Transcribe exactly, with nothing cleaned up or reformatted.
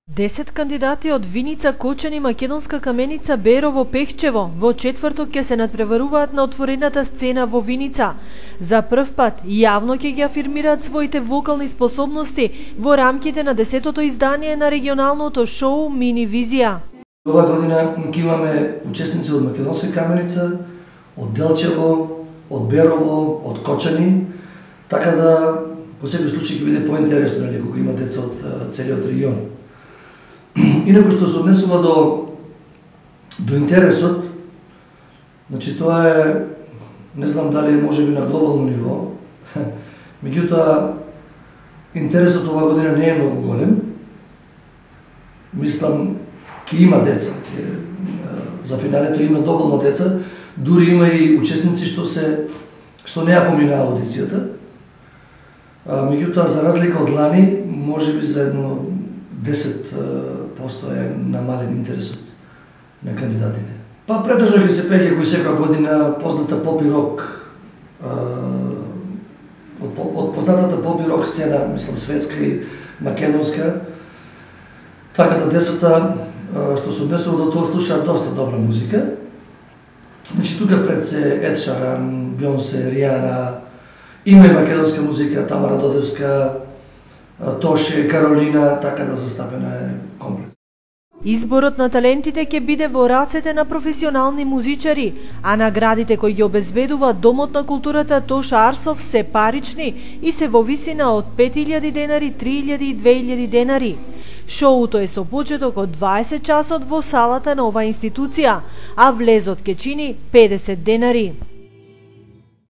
Десет кандидати од Виница, Кочани, Македонска каменица, Берово, Пехчево во четврток ќе се надпреваруваат на отворената сцена во Виница. За прв пат јавно ќе ги афирмираат своите вокални способности во рамките на десетото издание на регионалното шоу Мини Визија. Ова година ќе имаме учесници од Македонска каменица, од Делчево, од Берово, од Кочани, така да по секој случај ќе биде поинтересно нели кога има деца од целиот регион. Инаку што се однесува до до интересот, значи тоа е, не знам дали е можеби на глобално ниво, меѓутоа интересот ова година не е многу голем. Мислам, ќе има деца, ќе, за финалето има доволно деца, дури има и учесници што се што не ја поминаа аудицијата. Меѓутоа, за разлика од лани, можеби за едно десет посто е намален интересот на кандидатите. Па претежно ќе се пеќе кој секоја година позната поп и рок, од, од познатата поп и рок сцена, мислам светска и македонска, така да децата што се однесува до тоа слушаат доста добра музика. Значи тука пред се Ед Шаран, Бионсе, Ријана, има и македонска музика, Тамара Додевска, Тоше, Каролина, така да застапена е комплет. Изборот на талентите ќе биде во рацете на професионални музичари, а наградите кои ги обезбедува Домот на културата Тоша Арсов се парични и се во висина од пет илјади денари, три илјади и две илјади денари. Шоуто е со почеток од дваесет часот во салата на оваа институција, а влезот ќе чини педесет денари.